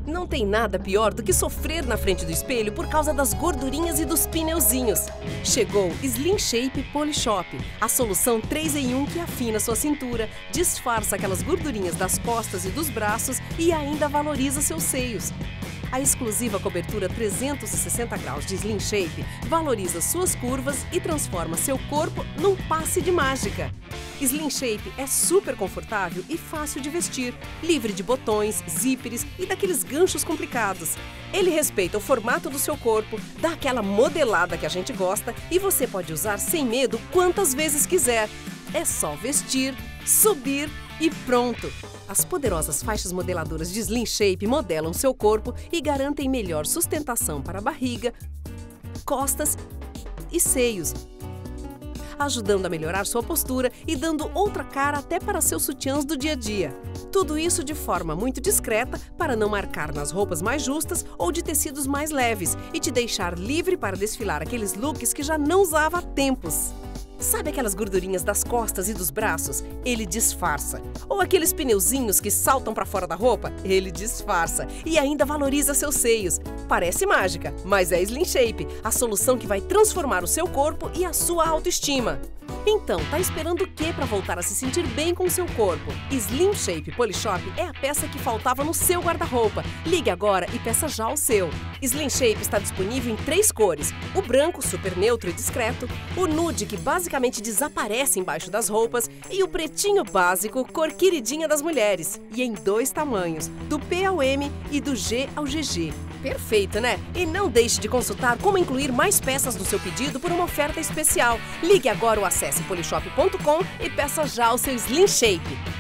Não tem nada pior do que sofrer na frente do espelho por causa das gordurinhas e dos pneuzinhos. Chegou Slim Shape Polishop, a solução 3 em 1 que afina sua cintura, disfarça aquelas gordurinhas das costas e dos braços e ainda valoriza seus seios. A exclusiva cobertura 360 graus de Slim Shape valoriza suas curvas e transforma seu corpo num passe de mágica. Slim Shape é super confortável e fácil de vestir, livre de botões, zíperes e daqueles ganchos complicados. Ele respeita o formato do seu corpo, dá aquela modelada que a gente gosta e você pode usar sem medo quantas vezes quiser. É só vestir, subir e pronto! As poderosas faixas modeladoras de Slim Shape modelam seu corpo e garantem melhor sustentação para a barriga, costas e seios, ajudando a melhorar sua postura e dando outra cara até para seus sutiãs do dia a dia. Tudo isso de forma muito discreta para não marcar nas roupas mais justas ou de tecidos mais leves e te deixar livre para desfilar aqueles looks que já não usava há tempos. Sabe aquelas gordurinhas das costas e dos braços? Ele disfarça. Ou aqueles pneuzinhos que saltam para fora da roupa? Ele disfarça. E ainda valoriza seus seios. Parece mágica, mas é Slim Shape, a solução que vai transformar o seu corpo e a sua autoestima. Então, tá esperando o quê para voltar a se sentir bem com o seu corpo? Slim Shape Polishop é a peça que faltava no seu guarda-roupa. Ligue agora e peça já o seu. Slim Shape está disponível em 3 cores: o branco, super neutro e discreto, o nude, que basicamente desaparece embaixo das roupas, e o pretinho básico, cor queridinha das mulheres. E em 2 tamanhos, do P ao M e do G ao GG. Perfeito, né? E não deixe de consultar como incluir mais peças no seu pedido por uma oferta especial. Ligue agora ou acesse polishop.com e peça já o seu Slim Shape.